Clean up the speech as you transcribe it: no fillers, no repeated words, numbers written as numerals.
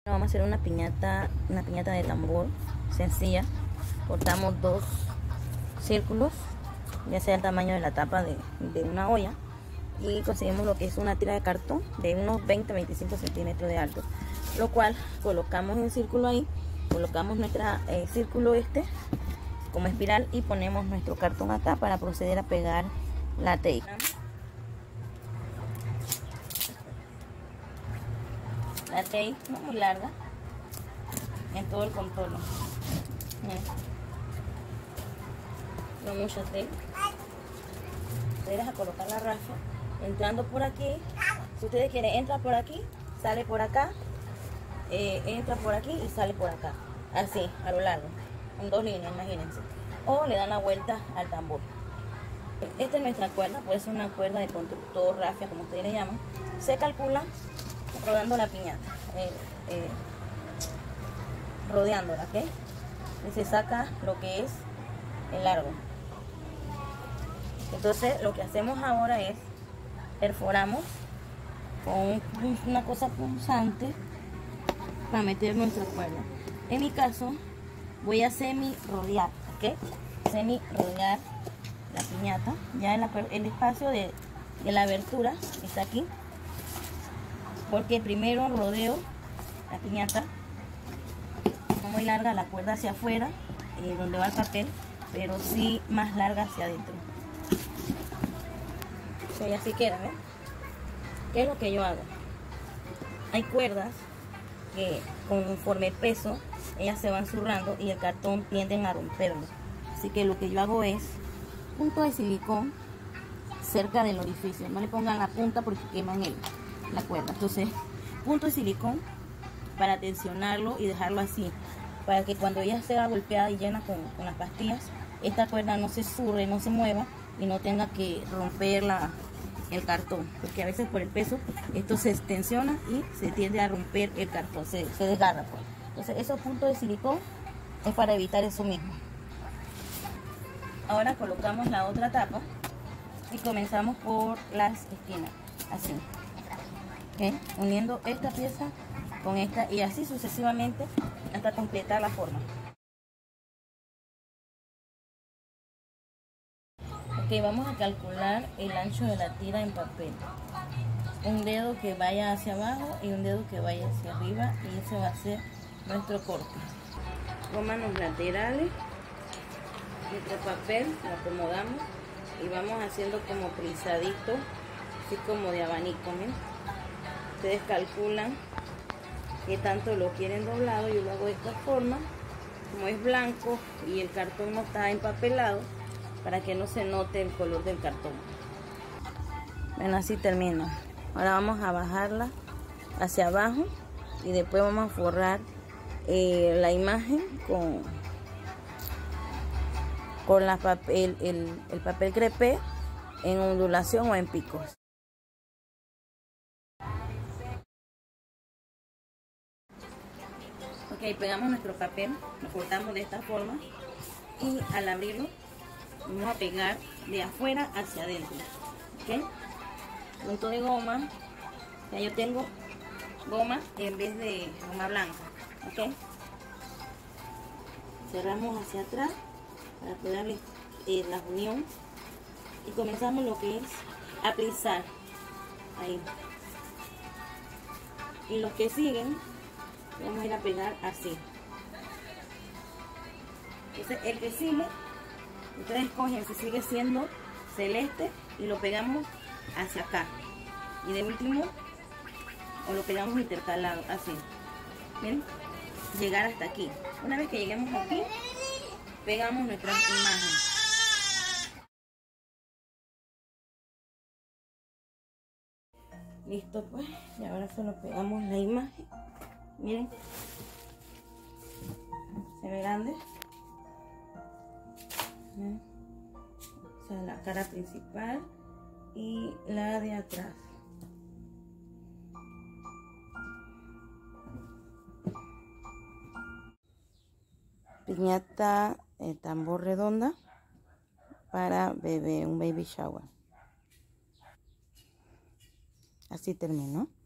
Vamos a hacer una piñata de tambor sencilla. Cortamos 2 círculos, ya sea el tamaño de la tapa de una olla, y conseguimos lo que es una tira de cartón de unos 20-25 centímetros de alto, lo cual colocamos el círculo ahí, colocamos nuestro círculo como espiral y ponemos nuestro cartón acá para proceder a pegar la tela. La tape no muy larga en todo el contorno. No mucha tape. Ustedes a colocar la rafa entrando por aquí. Si ustedes quieren, entra por aquí, sale por acá, entra por aquí y sale por acá. Así, a lo largo, en 2 líneas, imagínense. O le dan la vuelta al tambor. Esta es nuestra cuerda, puede ser una cuerda de constructor, rafia, como ustedes le llaman. Se calcula rodando la piñata, rodeándola, ¿ok? Y se saca lo que es el largo. Entonces lo que hacemos ahora es perforamos con una cosa punzante para meter nuestra cuerda. En mi caso voy a semi rodear, ¿ok? Semi rodear la piñata. Ya el espacio de la abertura está aquí, porque primero rodeo la piñata, no muy larga la cuerda hacia afuera, donde va el papel, pero sí más larga hacia adentro. Y así queda, ¿ven? ¿Qué es lo que yo hago? Hay cuerdas que conforme el peso, ellas se van zurrando y el cartón tienden a romperlo. Así que lo que yo hago es punto de silicón cerca del orificio. No le pongan la punta porque queman la cuerda. Entonces, punto de silicón para tensionarlo y dejarlo así, para que cuando ella sea golpeada y llena con las pastillas, esta cuerda no se zurre, no se mueva y no tenga que romper el cartón, porque a veces por el peso esto se tensiona y se tiende a romper el cartón, se desgarra, pues. Entonces esos puntos de silicón es para evitar eso mismo. Ahora colocamos la otra tapa y comenzamos por las esquinas, así, ¿okay? Uniendo esta pieza con esta y así sucesivamente hasta completar la forma. Ok, vamos a calcular el ancho de la tira en papel. Un dedo que vaya hacia abajo y un dedo que vaya hacia arriba, y ese va a ser nuestro corte. Toman los laterales, nuestro papel lo acomodamos y vamos haciendo como frisadito, así como de abanico, ¿ven? Ustedes calculan que tanto lo quieren doblado. Yo lo hago de esta forma, como es blanco y el cartón no está empapelado, para que no se note el color del cartón. Ven, así termina. Ahora vamos a bajarla hacia abajo y después vamos a forrar la imagen con el papel crepé en ondulación o en picos. Ok, pegamos nuestro papel, lo cortamos de esta forma y al abrirlo vamos a pegar de afuera hacia adentro, ¿ok? Punto de goma, ya yo tengo goma en vez de goma blanca, ¿ok? Cerramos hacia atrás para poder abrir la unión y comenzamos lo que es aplicar ahí. Y los que siguen vamos a ir a pegar así. Entonces el que sigue, ustedes escogen si sigue siendo celeste y lo pegamos hacia acá, y de último o lo pegamos intercalado así. ¿Ven? Llegar hasta aquí. Una vez que lleguemos aquí, pegamos nuestra imagen. Listo, pues, y ahora solo pegamos la imagen. Miren, se ve grande. O sea, la cara principal y la de atrás. Piñata tambor redonda para bebé, un baby shower. Así terminó.